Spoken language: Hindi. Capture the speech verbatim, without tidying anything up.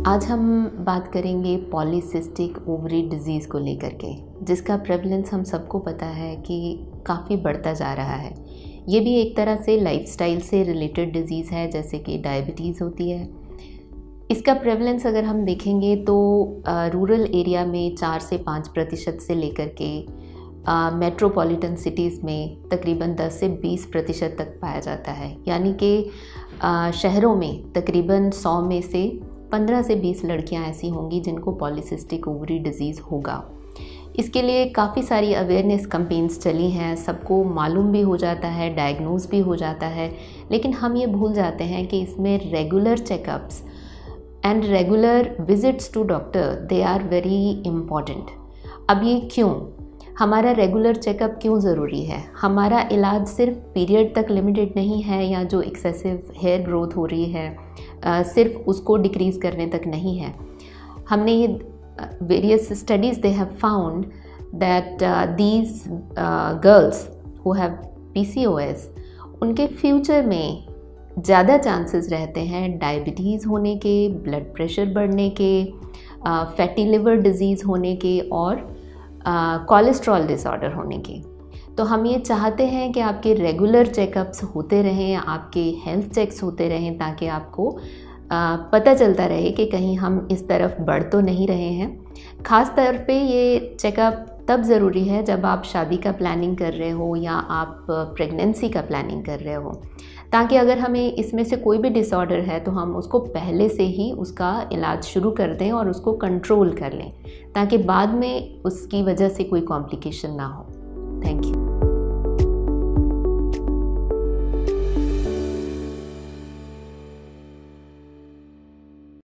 आज हम बात करेंगे पॉलीसिस्टिक ओवरी डिज़ीज़ को लेकर के, जिसका प्रेवलेंस हम सबको पता है कि काफ़ी बढ़ता जा रहा है। ये भी एक तरह से लाइफस्टाइल से रिलेटेड डिज़ीज़ है, जैसे कि डायबिटीज़ होती है। इसका प्रेवलेंस अगर हम देखेंगे तो रूरल एरिया में चार से पाँच प्रतिशत से लेकर के मेट्रोपॉलिटन सिटीज़ में तकरीबन दस से बीस प्रतिशत तक पाया जाता है। यानी कि शहरों में तकरीबन सौ में से पंद्रह से बीस लड़कियां ऐसी होंगी जिनको पॉलीसिस्टिक ओवरी डिज़ीज़ होगा। इसके लिए काफ़ी सारी अवेयरनेस कैंपेन्स चली हैं, सबको मालूम भी हो जाता है, डायग्नोज भी हो जाता है, लेकिन हम ये भूल जाते हैं कि इसमें regular checkups and regular visits to doctor they are very important. अब ये क्यों, हमारा रेगुलर चेकअप क्यों ज़रूरी है? हमारा इलाज सिर्फ पीरियड तक लिमिटेड नहीं है, या जो एक्सेसिव हेयर ग्रोथ हो रही है आ, सिर्फ उसको डिक्रीज़ करने तक नहीं है। हमने ये various studies they have found that these girls who have PCOS, उनके फ्यूचर में ज़्यादा चांसेस रहते हैं डायबिटीज़ होने के, ब्लड प्रेशर बढ़ने के, फैटी लिवर डिज़ीज़ होने के और कोलेस्ट्रॉल डिसऑर्डर होने के। तो हम ये चाहते हैं कि आपके रेगुलर चेकअप्स होते रहें, आपके हेल्थ चेक्स होते रहें, ताकि आपको आ, पता चलता रहे कि कहीं हम इस तरफ बढ़ तो नहीं रहे हैं। ख़ास तौर पे ये चेकअप तब ज़रूरी है जब आप शादी का प्लानिंग कर रहे हो या आप प्रेगनेंसी का प्लानिंग कर रहे हो, ताकि अगर हमें इसमें से कोई भी डिसऑर्डर है तो हम उसको पहले से ही उसका इलाज शुरू कर दें और उसको कंट्रोल कर लें, ताकि बाद में उसकी वजह से कोई कॉम्प्लिकेशन ना हो। Thank you.